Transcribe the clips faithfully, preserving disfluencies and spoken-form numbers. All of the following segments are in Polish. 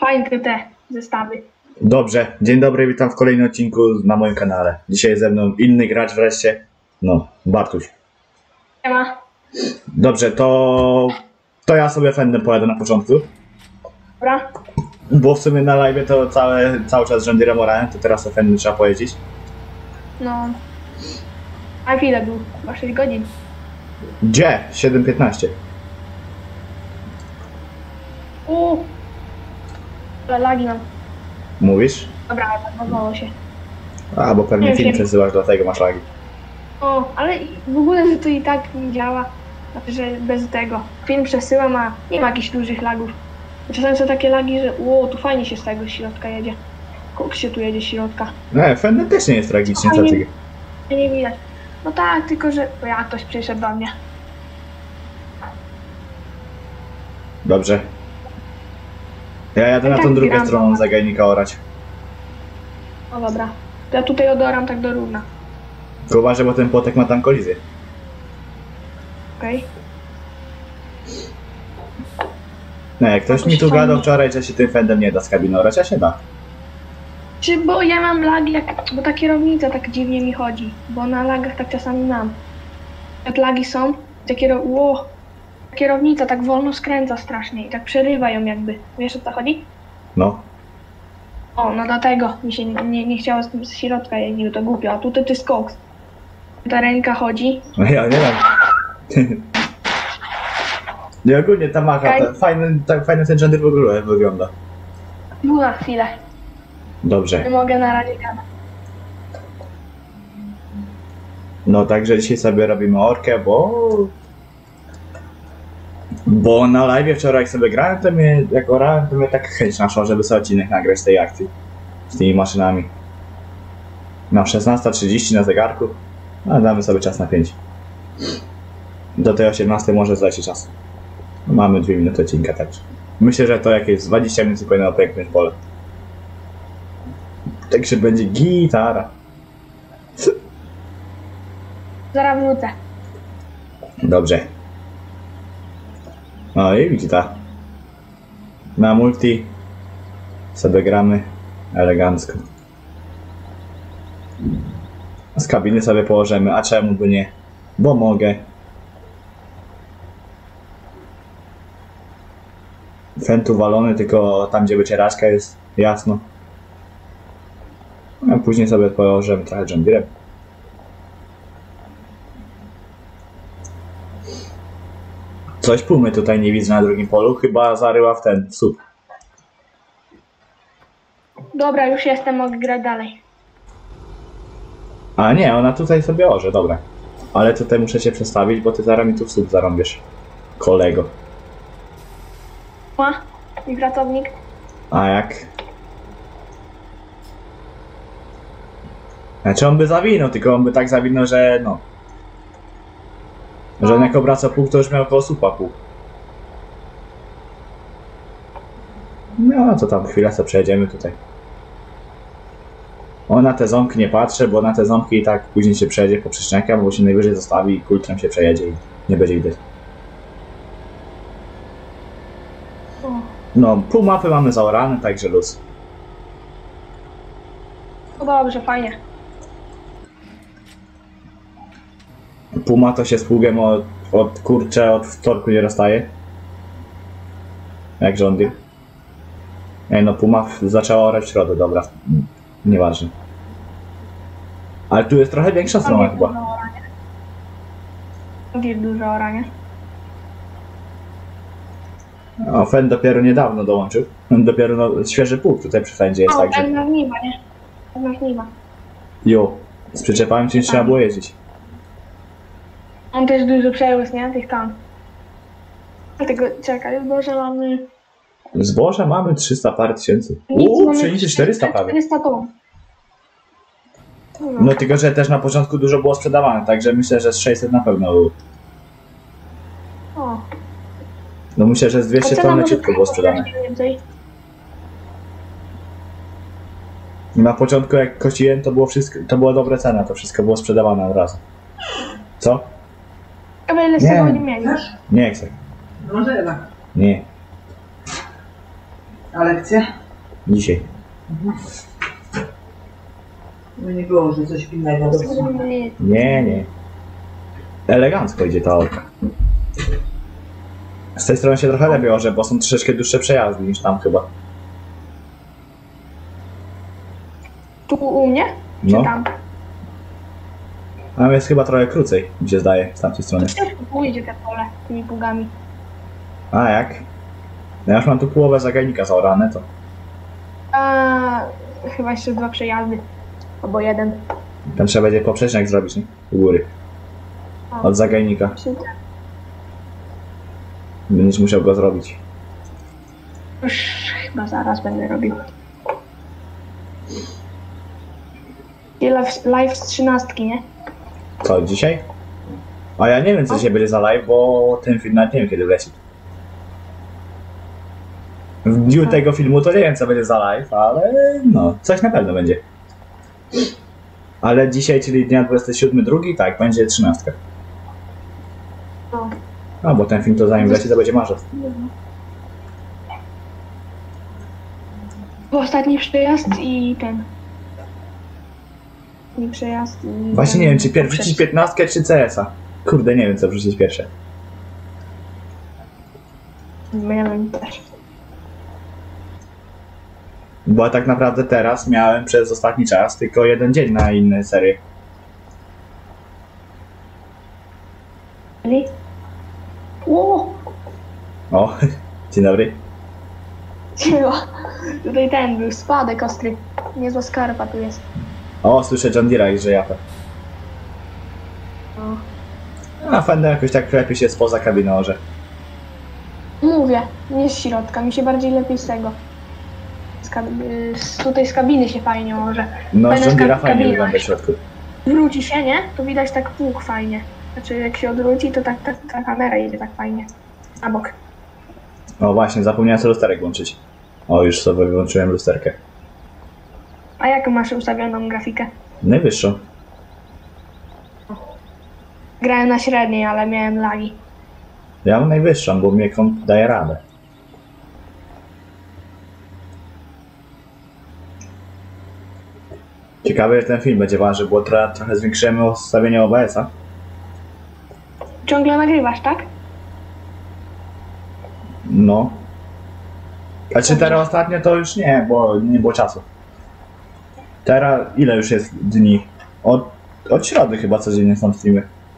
Fajne te zestawy. Dobrze, dzień dobry, witam w kolejnym odcinku na moim kanale. Dzisiaj ze mną inny gracz wreszcie. No, Bartuś. Nie ma. Dobrze, to... To ja sobie Fendem pojadę na początku. Dobra. Bo w sumie na live to całe, cały czas John Deere morałem, to teraz sobie Fendem trzeba pojeździć. No. A chwilę był? Chyba sześć godzin. Gdzie? siedem piętnaście. Uuu. Ale lagi mam. Mówisz? Dobra, zabawało się. A, bo pewnie Nie film wiem. przesyłasz, dlatego masz lagi. O, ale w ogóle, że to i tak nie działa. Znaczy, że bez tego. Film przesyłam, a nie ma jakichś dużych lagów. Czasami są takie lagi, że o, tu fajnie się z tego środka jedzie. Koks się tu jedzie z środka. Nie, Fendem też nie jest tragicznie, co Fajnie. ty? Nie, nie widać. No tak, tylko że... O, ja, ktoś przyszedł do mnie. Dobrze. Ja jadę na Tak, tą drugą gram. stroną zagajnika orać. O, dobra. To ja tutaj odoram tak do równa. Tylko uważaj, bo ten płotek ma tam kolizję. Okej? No, jak ktoś Jakoś mi tu fajnie. gadał wczoraj, że się tym Fendem nie da z kabiny orać, a się da. Czy, bo ja mam lagi, jak, bo ta kierownica tak dziwnie mi chodzi. Bo na lagach tak czasami mam. Jak lagi są, ta, kiero... Ło, ta kierownica tak wolno skręca strasznie i tak przerywa ją jakby. Wiesz, o co chodzi? No. O, no dlatego mi się nie, nie, nie chciało z, z środka jeździć, bo to głupio. A tutaj to jest koks. Ta ręka chodzi. No ja nie wiem. Nie, ogólnie ta macha, Okej. ta, fajny, ta, fajny ten gender w ogóle wygląda. Był na chwilę. Nie Dobrze. mogę na razie gadać. No także dzisiaj sobie robimy orkę, bo... Bo na live wczoraj jak sobie grałem, to mnie, jak orałem, to mnie tak chęć naszła, żeby sobie odcinek nagrać z tej akcji. Z tymi maszynami. Mam szesnasta trzydzieści na zegarku, a damy sobie czas na pięć. Do tej osiemnastej może zleci czas. Mamy dwie minuty odcinka, także. Myślę, że to jakieś dwadzieścia minut powinno piękne pole. Także będzie gitara. Zaraz wrócę. Dobrze. No i widzicie. Na multi sobie gramy elegancko. Z kabiny sobie położymy, a czemu by nie? Bo mogę. Fentu walony, tylko tam gdzie wycieraczka jest jasno. A później sobie położymy trochę John Deere. Coś pumy tutaj nie widzę na drugim polu, chyba zaryła w ten, w słup. Dobra, już jestem, mogę grać dalej. A nie, ona tutaj sobie orze, dobra. Ale tutaj muszę cię przestawić, bo ty zaraz mi tu w słup zarąbiesz. Kolego. Ma? I pracownik? A jak? Znaczy on by zawinął, tylko on by tak zawinął, że no... Że on jak obraca pół, to już miał koło słupa pół. No to tam chwilę sobie przejedziemy tutaj. O, na te ząbki nie patrzę, bo na te ząbki i tak później się przejedzie po przyczniakach, bo się najwyżej zostawi i kultrem się przejedzie i nie będzie widać. O. No, pół mapy mamy zaorane, także luz. No dobrze, fajnie. Puma to się z pługiem od, od kurcze, od wtorku nie rozstaje. Jak rządy. Ej, no Puma zaczęła orać w środę, dobra. Nieważne. Ale tu jest trochę większa strona chyba. Dużo orania. Jest dużo orania. O, Fen dopiero niedawno dołączył. Dopiero no, świeży pług tutaj przy Fendzie jest, O, także... tak na żniwa, nie? Tak na żniwa. Jo, z przyczepami ci nie trzeba było jeździć. On też dużo przełysk, nie? Tych tam. Dlatego, czekaj, Boże, mamy... Zboża mamy trzysta parę tysięcy. Nic, Uuu, mamy pszenicy czterysta prawie. czterysta ton. No tylko, że też na początku dużo było sprzedawane, także myślę, że z sześćset na pewno było. O. No myślę, że z dwieście ton leciutko było sprzedane. Więcej. Na początku jak kosiłem, to było wszystko, to była dobra cena, to wszystko było sprzedawane od razu. Co? A ile z Nie. tego nie mieliś? Nie chcę. Może jednak. Nie. A lekcje? Dzisiaj. No nie było, że coś innego. Nie, nie. Elegancko idzie ta auto. Z tej strony się trochę lepiej orze, bo są troszeczkę dłuższe przejazdy niż tam chyba. Tu u mnie? Czy No. tam? A jest chyba trochę krócej, mi się zdaje, z tamtej strony. Ciężko pójdzie te pole tymi pługami. A jak? No ja już mam tu połowę zagajnika zaorane, to... A chyba jeszcze dwa przejazdy. Albo jeden. Tam trzeba będzie poprzecznik zrobić, nie? U góry. Od zagajnika. Będziesz musiał go zrobić. Już chyba zaraz będę robił. I live, live z trzynastki, nie? Co, dzisiaj? A ja nie wiem, co dzisiaj będzie za live, bo ten film nawet nie wiem, kiedy leci. W dniu tego filmu to nie wiem, co będzie za live, ale no, coś na pewno będzie. Ale dzisiaj, czyli dnia dwudziestego siódmego drugi, tak, będzie trzynastka. No. A, bo ten film to zanim leci, to będzie marzec. Bo ostatni przejazd i ten. Ostatni przejazd i... Właśnie ten nie wiem, czy pierw poprzedni. wrzucić piętnastkę, czy C S a. Kurde, nie wiem, co wrzucić pierwsze. Nie wiem też. Bo tak naprawdę teraz miałem przez ostatni czas tylko jeden dzień na inne serie. Czyli? O! O, dzień dobry. Siema. Tutaj ten był spadek ostry. Niezła skarpa tu jest. O, słyszę John Deere'a i że japę. No. A Fender jakoś tak lepiej się spoza kabiny orze. Mówię, nie z środka, mi się bardziej lepiej z tego. Z kab- y, z, tutaj z kabiny się fajnie może. No, Fajna John Deere'a ska- fajnie kabina. wygląda w środku. Wróci się, nie? To widać tak pług fajnie. Znaczy jak się odwróci, to tak, tak ta kamera idzie tak fajnie. Na bok. O właśnie, zapomniałem sobie lusterek włączyć. O, już sobie wyłączyłem lusterkę. A jaką masz ustawioną grafikę? Najwyższą. Grałem na średniej, ale miałem lagi. Ja mam najwyższą, bo mnie komp daje radę. Ciekawe, jak ten film będzie ważył, bo trochę, trochę zwiększymy ustawienie O B S a. Ciągle nagrywasz, tak? No. A czy teraz ostatnio to już nie, bo nie było czasu. Teraz ile już jest dni? Od, od środy chyba codziennie są streamy.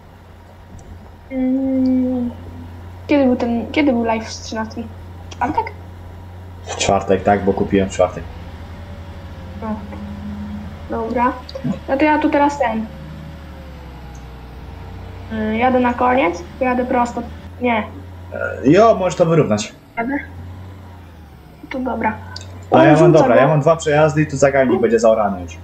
Mm. Kiedy był ten, kiedy był live z trzynastki? Czwartek? W czwartek, tak, bo kupiłem w czwartek. No. Dobra. No to ja tu teraz ten. Y, Jadę na koniec, jadę prosto. Nie, Jo, możesz to wyrównać. jadę. To dobra. A ja mam, Rzucam, dobra, bo- ja mam dwa przejazdy i tu zagajnik będzie zaorany już.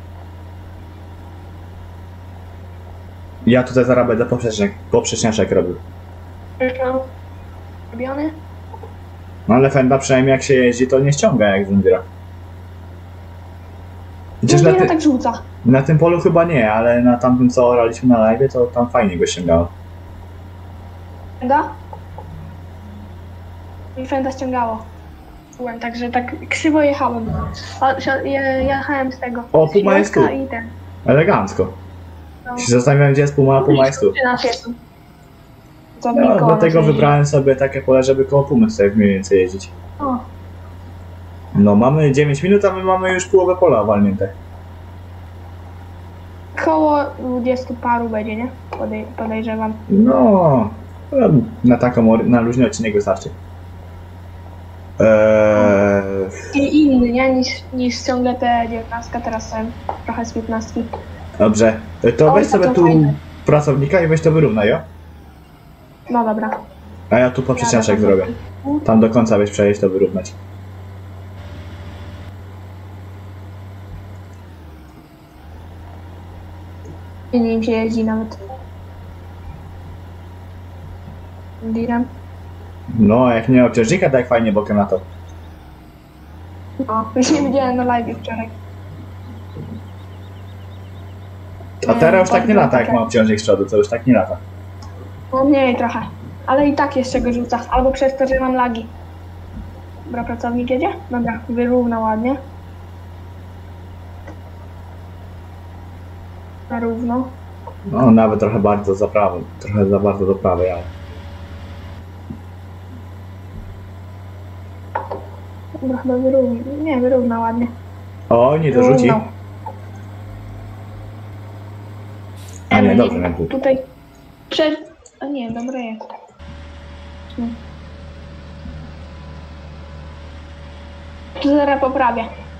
Ja tutaj zaraz będę poprzeczniak, poprzeczniaczek robił. Już mam robiony. No ale Fenda przynajmniej jak się jeździ, to nie ściąga jak Zundira. Chociaż No na, nie, ty, tak rzuca. na tym polu chyba nie, ale na tamtym co oraliśmy na live, to tam fajnie go ściągało. Fenda? Mi Fenda ściągało. Byłem, także tak krzywo jechałem. A, si- je, jechałem z tego. O, z Puma jest środka tu. I ten. Elegancko. No. Się zastanawiam, gdzie jest Puma, a Puma jest tu. Przy nas jest. Co No, blisko dlatego nas jeździ. wybrałem sobie takie pole, żeby koło Pumy sobie mniej więcej jeździć. O, No mamy dziewięć minut, a my mamy już połowę pola walnięte. koło dwudziestu paru będzie, nie? Podej podejrzewam. No, na taką, or- na luźny odcinek wystarczy. Eee, I inny, nie? Niż, niż ciągle te dziewiętnastka, teraz ten trochę z piętnastki. dobrze, to O, weź to sobie to tu fajne. pracownika i weź to wyrównaj, jo? No dobra. A ja tu poprzeczniaczek Jadę tam. zrobię. Tam do końca weź przejeść, to wyrównać. I nim się jeździ nawet. Direm. No, a jak nie obciążnika, tak fajnie bokiem na to. No, już nie widziałem na live wczoraj. A Nie, teraz już tak nie bardzo lata, jak dobre. ma obciążnik z przodu, to już tak nie lata. No mniej trochę. Ale i tak jeszcze go rzuca. Albo przez to, że mam lagi. Dobra, pracownik jedzie? Dobra, wyrówna ładnie. Na równo. No nawet trochę bardzo za prawo, trochę za bardzo do prawej, ale... Dobra, chyba wyrówna. Nie, wyrówna ładnie. O, nie dorzuci. Wyrównał. A nie, Emy, dobrze, nie był. Tutaj... Prze... A nie, dobra jest. Hmm. Tu zaraz poprawię.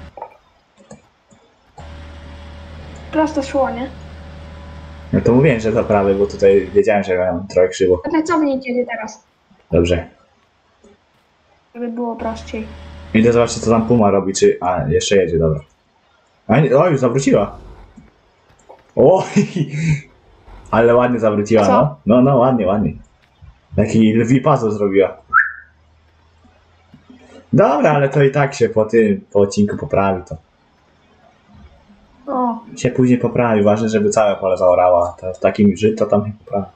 Prosto szło, nie? No to mówiłem, że za prawej, bo tutaj wiedziałem, że miałem trochę krzywo. A pracownik jedzie teraz, Dobrze. żeby było prościej. Idę zobaczyć, co tam Puma robi, czy... A, jeszcze jedzie, dobra. A, nie, o, już zawróciła. O, ale ładnie zawróciła, Co? no. No, no, ładnie, ładnie. Taki lwi puzzle zrobiła. Dobra, ale to i tak się po tym, po odcinku poprawi to. O, Się później poprawi, ważne, żeby całe pole zaorała. To w takim życiu to tam się poprawi.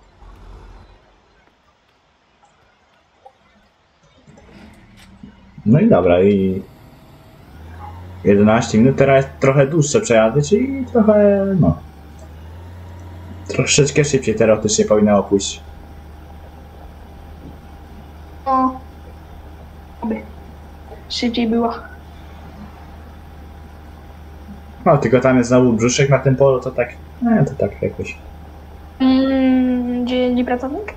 No i dobra, i... jedenaście minut, teraz trochę dłuższe przejazdy, czyli trochę, no... Troszeczkę szybciej teoretycznie powinno pójść. o. Oby. Szybciej było. No, tylko tam jest znowu brzuszek na tym polu, to tak... Nie, to tak jakoś... Mm, gdzie, gdzie pracownik?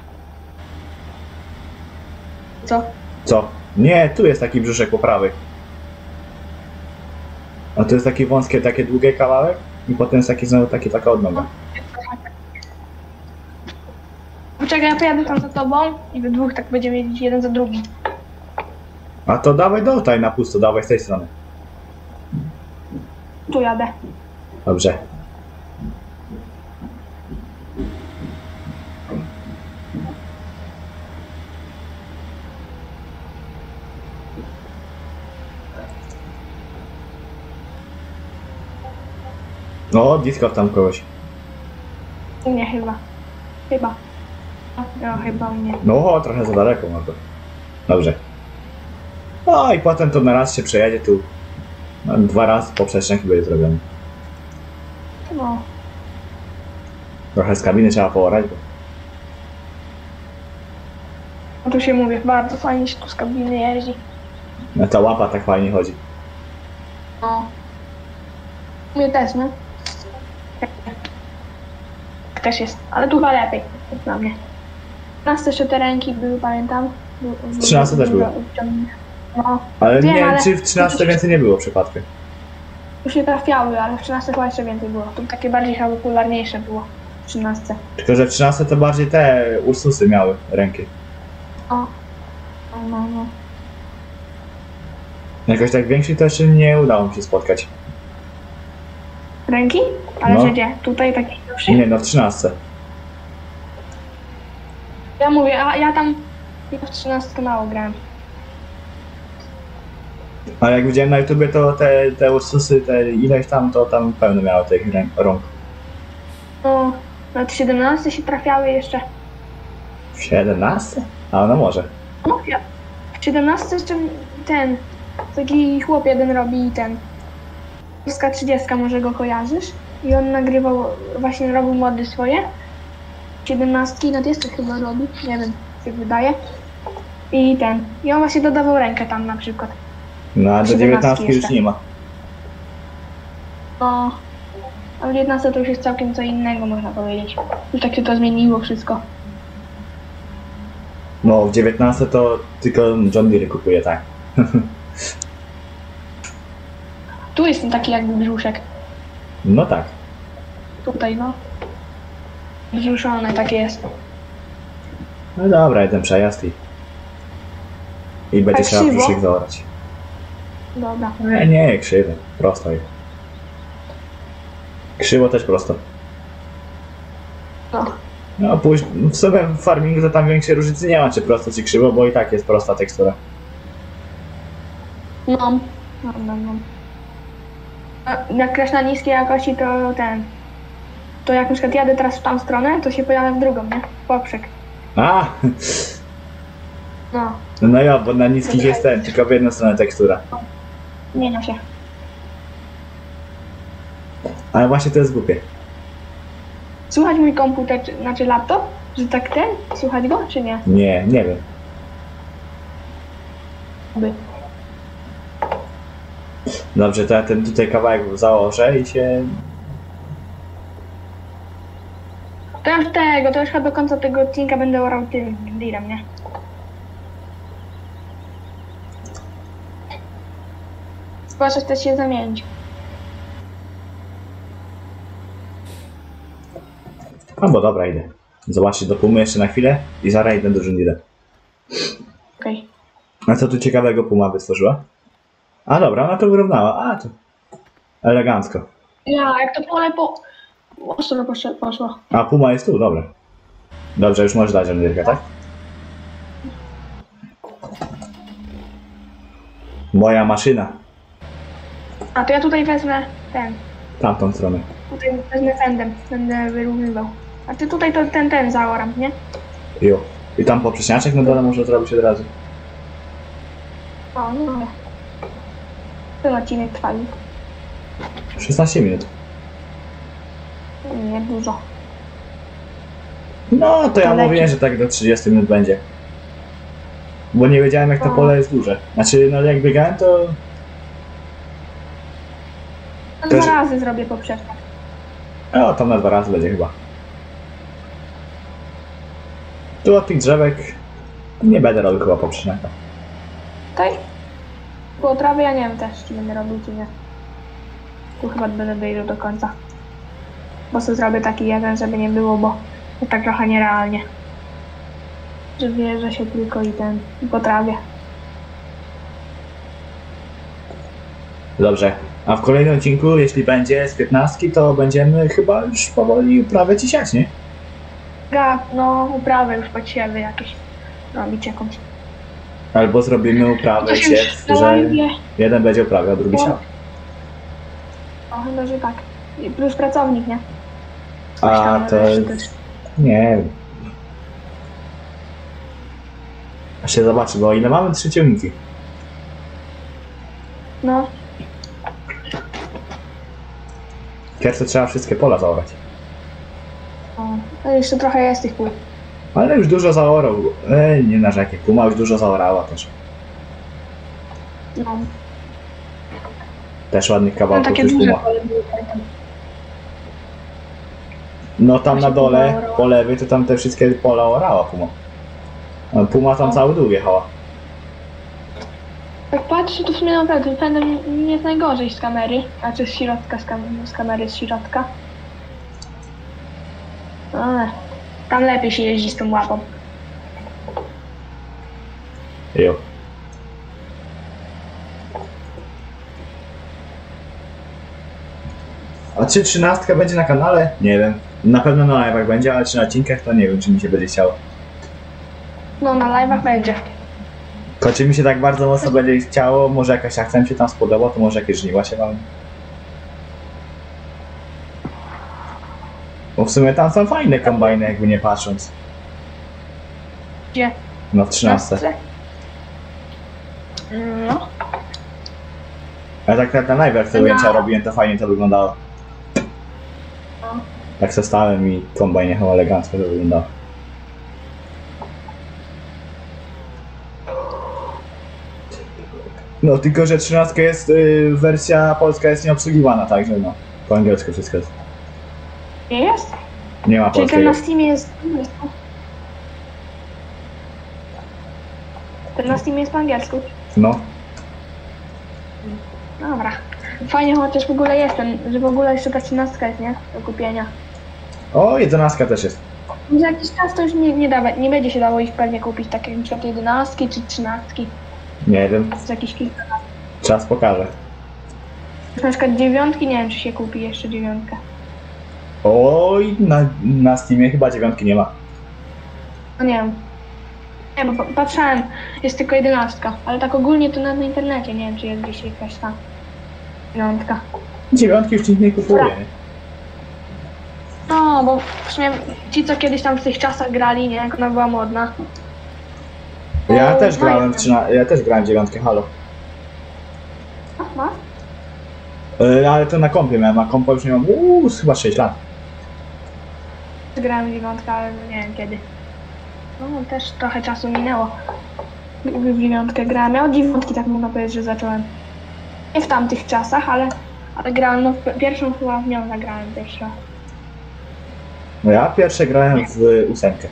Co? Co? Nie, tu jest taki brzuszek po prawej. A tu jest taki wąskie, takie długie kawałek i potem jest taki znowu taki, taka odnoga. Poczekaj, ja pojadę tam za tobą i we dwóch tak będziemy jeździć jeden za drugim. A to dawaj dotaj na pusto, dawaj z tej strony. Tu jadę. Dobrze. O, Discord tam kogoś. U mnie chyba. Chyba. No, chyba u mnie. No, o, trochę za daleko może. Dobrze. No i potem to na raz się przejedzie tu. No, dwa razy poprzeczny chyba jest zrobiony. No. Trochę z kabiny trzeba poorać, bo... No tu się mówię, bardzo fajnie się tu z kabiny jeździ. No, ta łapa tak fajnie chodzi. No. U mnie też, nie? Tak też jest, ale tu chyba lepiej, jak dla mnie. trzynaste jeszcze te ręki były, pamiętam. W trzynaste też były. No, Ale Wiem, nie wiem, ale- czy w trzynaście więcej nie było przypadkiem. już nie trafiały, ale w trzynaste chyba jeszcze więcej było. To takie bardziej chyba popularniejsze było w trzynaste. Tylko, że w trzynaście to bardziej te Ursusy miały ręki. O. No, no, no. Jakoś tak większych to jeszcze nie udało mi się spotkać. Ręki? Ale No. że gdzie? Tutaj taki pierwszy? Nie, no w trzynaście. Ja mówię, a ja tam ja w trzynaście mało grałem. Ale jak widziałem na YouTubie, to te, te Ursusy, te ileś tam, to tam pełno miało tych rę- rąk. No, nawet w siedemnaście się trafiały jeszcze. W siedemnaście? A no może. No, ja. W siedemnaście jeszcze ten, taki chłop jeden robi ten. Polska trzydziestka, może go kojarzysz? I on nagrywał, właśnie robił mody swoje. siedemnastki, no jeszcze chyba robi, nie wiem, jak wydaje. I ten, i on właśnie dodawał rękę tam na przykład. No a do siedemnastki dziewiętnastki już jeszcze. nie ma. No, a w dziewiętnaście to już jest całkiem co innego, można powiedzieć. Już tak się to zmieniło wszystko. No w dziewiętnaście to tylko John Deere kupuje, tak. Tu jest ten taki jakby brzuszek. No tak. Tutaj, no. Brzuszone takie jest. No dobra, jeden przejazd i... I będzie Tak trzeba krzywo? brzuszek zaorać. Dobra. Nie, nie, krzywo. Prosto jest. Krzywo też prosto. No. No później, w sumie w farmingu to tam większej różnicy nie ma, czy prosto, czy krzywo, bo i tak jest prosta tekstura. No. No, no, no. A jak grasz na niskiej jakości, to ten... To jak na przykład jadę teraz w tą stronę, to się pojawia w drugą, nie? W poprzek. A! No. No ja, bo na niskich jest ten, tylko w jedną stronę tekstura. Zmienia się. Ale właśnie to jest głupie. Słuchać mój komputer, czy, znaczy laptop? Że tak ten? Słuchać go, czy nie? Nie, nie wiem. By. Dobrze, to ja ten tutaj kawałek założę i się... To już tego, to już chyba do końca tego odcinka będę orał tym direm, nie? Zwłaszcza chcę się zamienić. A bo dobra, idę. Zobaczcie do Pumy jeszcze na chwilę i zaraz idę do Jundira. Okej. A co tu ciekawego Puma wytworzyła? A dobra, ona to wyrównała. A to... Elegancko. Ja, jak to pole po... Ostro poszło, poszło. A Puma jest tu, dobra. Dobrze, już możesz dać Jundirka, tak? Moja maszyna. A to ja tutaj wezmę ten. Tamtą stronę. Tutaj wezmę fendem. Będę wyrównywał. A ty tutaj to ten, ten zaoram, nie? Jo. I tam poprzeczniaczek na dole można zrobić od razu. O, no. Ten odcinek trwał. szesnaście minut. Nie dużo. No, to ja To leci. mówiłem, że tak do trzydziestu minut będzie. Bo nie wiedziałem, jak to O. pole jest duże. Znaczy, no jak biegałem, to... No, Też- dwa razy zrobię poprzeczkę. O, tam na dwa razy będzie chyba. Tu od tych drzewek... Nie będę robił chyba poprzeczniaka. Tutaj? Po trawy ja nie wiem też, czy będę robił, czy nie. Tu chyba będę dojrzał do końca. Bo sobie zrobię taki jeden, żeby nie było, bo to tak trochę nierealnie. Że wierzę się tylko i ten, i po trawie. Dobrze. A w kolejnym odcinku, jeśli będzie z piętnastki, to będziemy chyba już powoli uprawę ciśniać, nie? Ga, no uprawę już podsiewy jakieś robić jakąś. Albo zrobimy uprawę To się siew, już na że live. jeden będzie uprawiał, a drugi No. siał. O, chyba, że tak. I plus pracownik, nie? Coś A tam to... reszty też. Nie wiem. A się zobaczy, bo ile mamy? Trzy ciągniki. No, Pierwsze trzeba wszystkie pola zaorać. o, no jeszcze trochę jest tych pól. Ale już dużo zaorał. E, nie narzekaj, Puma już dużo zaorała też. No, Też ładnych no kawałków takie już duże Puma. pole były tam. No tam na Właśnie dole, Puma orała. po lewej, to tam te wszystkie pola orała Puma. A Puma tam No. cały dół jechała. Jak patrzę, to w sumie naprawdę pędem nie jest najgorzej z kamery. Znaczy z środka, z, kam z kamery z środka. Ale tam lepiej się jeździ z tą łapą. Jo. A czy trzynastka będzie na kanale? Nie wiem. Na pewno na live'ach będzie, ale czy na odcinkach to nie wiem, czy mi się będzie chciało. No, na live'ach będzie. Tylko czy mi się tak bardzo mocno będzie chciało, może jakaś akcja mi się tam spodoba, to może jakieś żniwa się wam. Bo w sumie tam są fajne kombajny, jakby nie patrząc. Gdzie? No w trzynastce. No. Ale tak jak na live'ach te No. ujęcia robiłem, to fajnie to wyglądało. No. Tak se stałem i kombajn jechał elegancko to wyglądało. No tylko, że trzynastka jest, y, wersja polska jest nieobsługiwana, także no. Po angielsku wszystko jest. Nie jest? Nie ma Czyli ten polskiego. na Steamie jest... Ten na Steamie jest po angielsku. No. Dobra. Fajnie chociaż w ogóle jest ten, że w ogóle jeszcze ta trzynastka jest, nie? Do kupienia. O, jedenastka też jest. Za jakiś czas to już nie, nie, da, nie będzie się dało ich pewnie kupić, takie na przykład jedenastki czy trzynastki. Nie wiem, Z jakichś kilka lat. czas pokaże. Na przykład dziewiątki, nie wiem czy się kupi jeszcze dziewiątkę. Oj, na, na Steamie chyba dziewiątki nie ma. No nie wiem. Nie, bo pa- patrzałem, jest tylko jedenastka, ale tak ogólnie to nawet na internecie, nie wiem czy jest gdzieś jakaś tam dziewiątka. Dziewiątki już nikt nie kupuje. nie? No, bo w sumie ci co kiedyś tam w tych czasach grali, nie, jak ona była modna, Ja O, też grałem fajnie. w trzyna... ja też grałem w dziewiątkę, halo. A, masz? Yy, ale to na kompie miałem, a kompa już nie mam, uuu, chyba sześć lat. Grałem w dziewiątkę, ale nie wiem kiedy. No też trochę czasu minęło. W dziewiątkę grałem. Ja od dziewiątki tak można powiedzieć, że zacząłem. Nie w tamtych czasach, ale, ale grałem, no w pierwszą chyba w nią zagrałem pierwszy raz. No ja pierwsze grałem w ósemkę.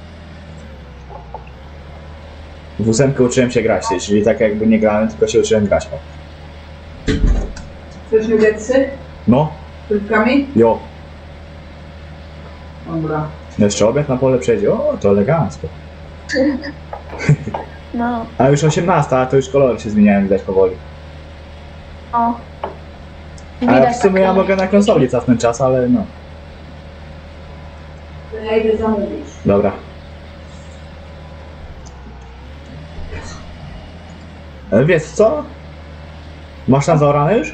W ósemkę uczyłem się grać, czyli tak jakby nie grałem, tylko się uczyłem grać. O. Chcesz nuggetsy? No, Z frytkami? jo. Dobra. Jeszcze obiad na pole przejdzie, o, to elegancko. No, A już osiemnasta, a to już kolory się zmieniają, widać powoli. o. Ale w sumie tak, ja mogę na konsoli cofnąć czas, ale no. To ja idę zamówić. Dobra. E, Wiesz co? Masz tam zaorane już?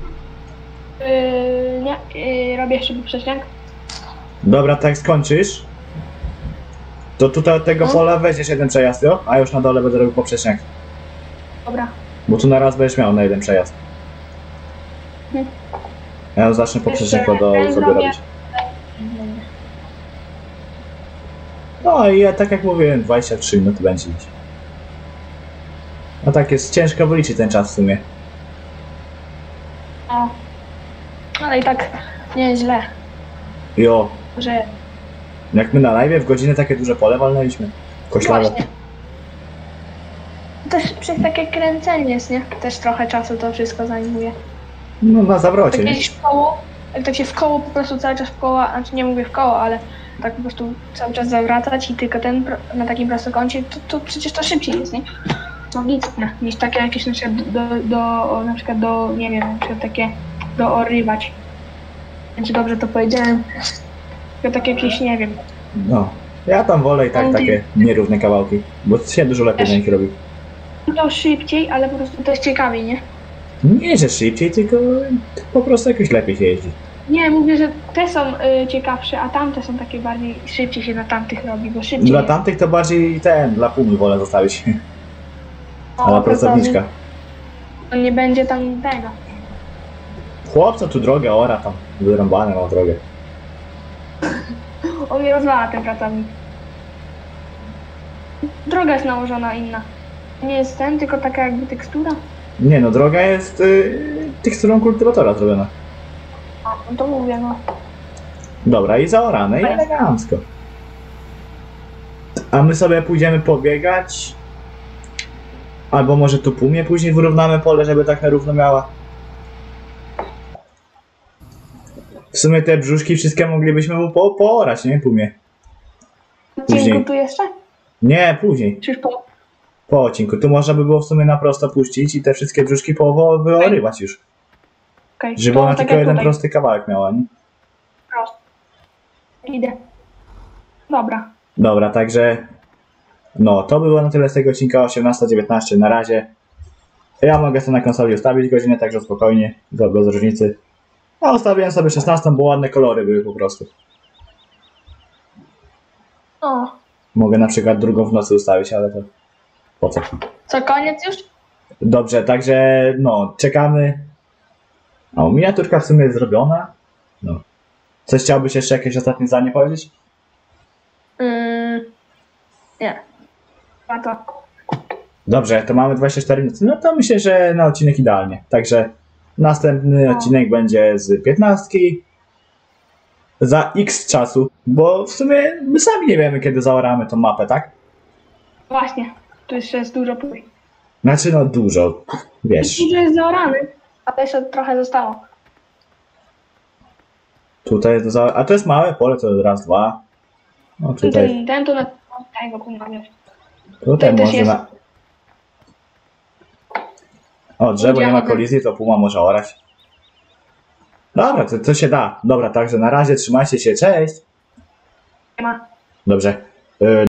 Yy, nie, yy, robię jeszcze poprzeczniak. Dobra, tak skończysz. To tutaj od tego No. pola weźmiesz jeden przejazd, jo? A już na dole będę robił poprzeczniak. Dobra. Bo tu na raz będziesz miał na jeden przejazd. Mhm. Ja zacznę poprzeczniak Jeszcze do ten sobie zrobię. robić. No i ja tak jak mówiłem, dwadzieścia trzy minuty będzie dziś. No tak jest ciężko wyliczyć ten czas w sumie. O. Ale i tak nie jest źle, Jo, że jak my na live w godzinę takie duże pole walnęliśmy. Koślawe. właśnie. Też przez takie kręcenie jest, nie? Też trochę czasu to wszystko zajmuje. No na zawrocie, Tak nie? jeździsz w koło, jak tak się w koło po prostu cały czas w koło, znaczy nie mówię w koło, ale tak po prostu cały czas zawracać i tylko ten pro- na takim prostokącie, to, to przecież to szybciej jest, nie? No nic, nie? Niż takie jakieś na przykład do, do, na przykład do, nie wiem, na przykład takie doorywać. Czy dobrze to powiedziałem? Tylko takie jakieś, nie wiem. No. Ja tam wolę i tak On takie nierówne kawałki, bo się dużo lepiej Też. na nich robi. To szybciej, ale po prostu to jest ciekawiej, nie? Nie, że szybciej, tylko po prostu jakoś lepiej się jeździ. Nie, mówię, że te są y, ciekawsze, a tamte są takie bardziej, szybciej się na tamtych robi, bo szybciej Dla jest. tamtych to bardziej ten, dla pumy wolę zostawić. O, A dla to pracowniczka. To nie będzie tam tego. Chłopca tu drogę ora tam, wyrąbane ma drogę. On mnie rozwala ten pracownik. Droga jest nałożona inna. Nie jest ten, tylko taka jakby tekstura. Nie no, droga jest yy, teksturą kultywatora zrobiona. O, no to mówię, no. Dobra, i zaorane, i elegancko. A my sobie pójdziemy pobiegać. Albo może tu pumie później wyrównamy pole, żeby tak na równo miała. W sumie te brzuszki wszystkie moglibyśmy mu po poorać, nie? Pumie. Później. Odcinku tu jeszcze? Nie, później. Czy już po... Po odcinku. Tu można by było w sumie na prosto puścić i te wszystkie brzuszki po wyorywać już. Okay. Żeby ona tak tylko jak jeden tutaj. prosty kawałek miała, nie? Prosto. Idę. Dobra. Dobra, także... No, to było na tyle z tego odcinka osiemnasta dziewiętnaście na razie. Ja mogę sobie na konsoli ustawić godzinę, także spokojnie, bez różnicy. A ustawiłem sobie szesnastą, bo ładne kolory były po prostu. O. Mogę na przykład drugą w nocy ustawić, ale to... Po co? Co, koniec już? Dobrze, także no, czekamy. O, miniaturka w sumie jest zrobiona. No. Coś chciałbyś jeszcze jakieś ostatnie zdanie powiedzieć? Mm, nie. A to. Dobrze, to mamy dwadzieścia cztery minuty. No to myślę, że na odcinek idealnie. Także następny No. odcinek będzie z piętnastki. Za x czasu, bo w sumie my sami nie wiemy, kiedy zaoramy tą mapę, tak? Właśnie. Tu jeszcze jest dużo pól. Znaczy no dużo, wiesz. Dużo jest zaorany, ale jeszcze trochę zostało. Tutaj jest do za... A to jest małe pole, to raz, dwa. No tutaj, Ten, ten tu na tego pomawiać. tutaj tutaj też może jest. na... O, drzewo nie ma Udziałamy. kolizji, to puma może orać. Dobra, to, to się da. Dobra, także na razie trzymajcie się, cześć. Nie ma. Dobrze. Y,